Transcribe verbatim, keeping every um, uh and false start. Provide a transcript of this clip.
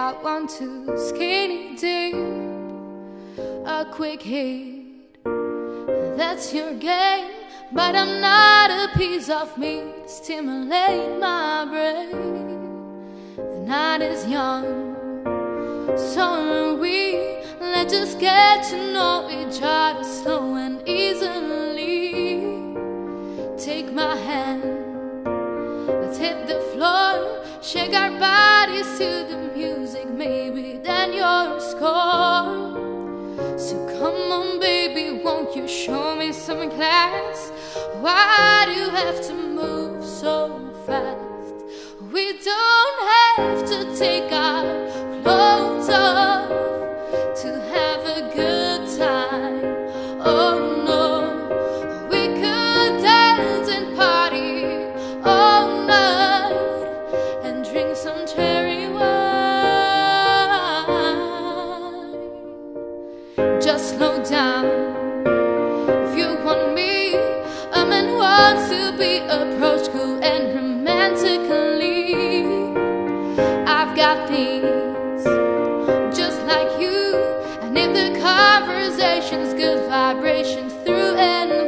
I want to skinny dip, a quick hit. That's your game, but I'm not a piece of meat to stimulate my brain. The night is young, so are we. Let's just get to know each other slow and easily. Take my hand, let's hit the floor, shake our bodies to the music, maybe then you'll score. So come on baby, won't you show me some class? Why do you have to move so fast? We don't have to take our clothes off to have a good time. Oh no, we could dance and party all night and drink some cherry wine. Just slow down if you want me. A man wants to be approached cool and romantically. I've got things just like you, and if the conversation's good, vibrations through and